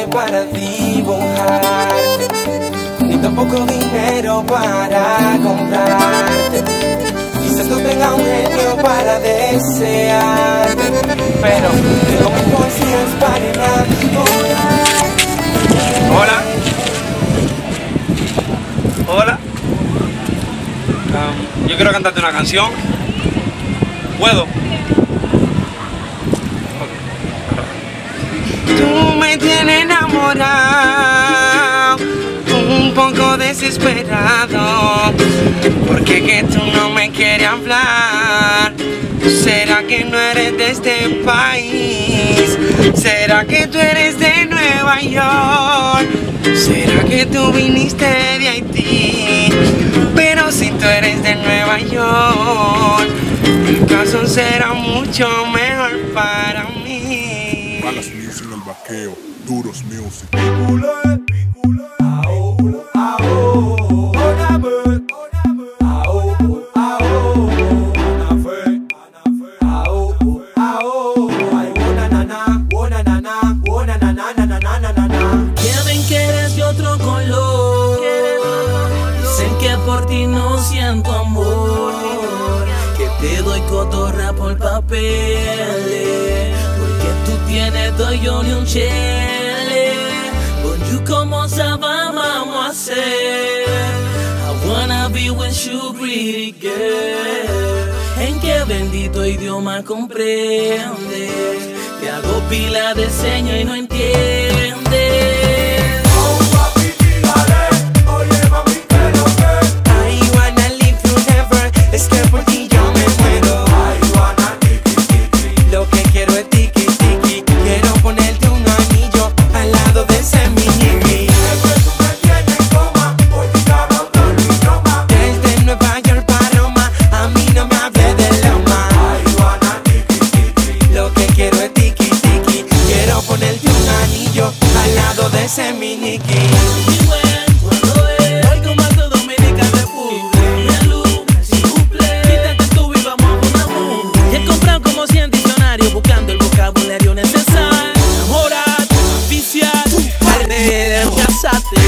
para dibujarte, ni tampoco dinero para comprarte. Quizás no tenga un genio para desearte, pero tengo mis poesías para enamorar. Hola. Hola. Yo quiero cantarte una canción. ¿Puedo? Tú me tienes enamorado, un poco desesperado, porque que tú no me quieres hablar. ¿Será que no eres de este país? ¿Será que tú eres de Nueva York? ¿Será que tú viniste de Haití? Pero si tú eres de Nueva York, el caso será mucho mejor para mí. Balas Music en el vaqueo, Duros Music. Quieren que eres de otro color, dicen que por ti no siento amor, que te doy cotorra por papeles, porque tú tienes dos yo ni un chele. Con you como sabemos vamos a hacer. I wanna be with you, pretty girl. En qué bendito idioma comprendes, te hago pila de señas y no entiendes. Al lado de ese miniqui. Algo más de Dominica República. Mi luz, si cumple, quítate tú y vamos a poner amor. Ya he comprado como 100 diccionarios buscando el vocabulario necesario. Enamorar, viciar, perder, casarte.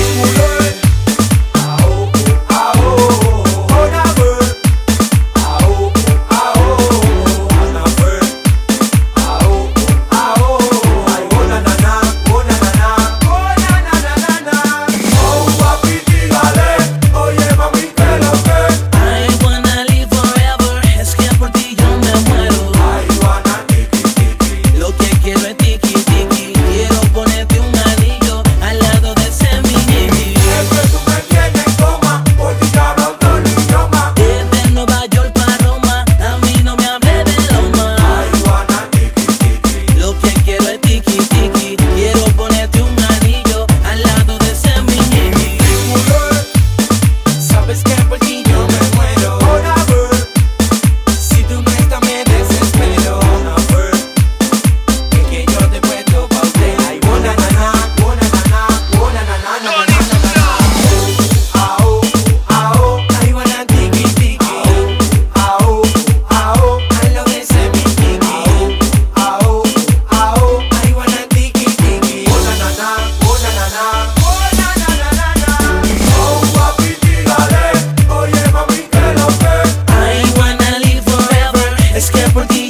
Por ti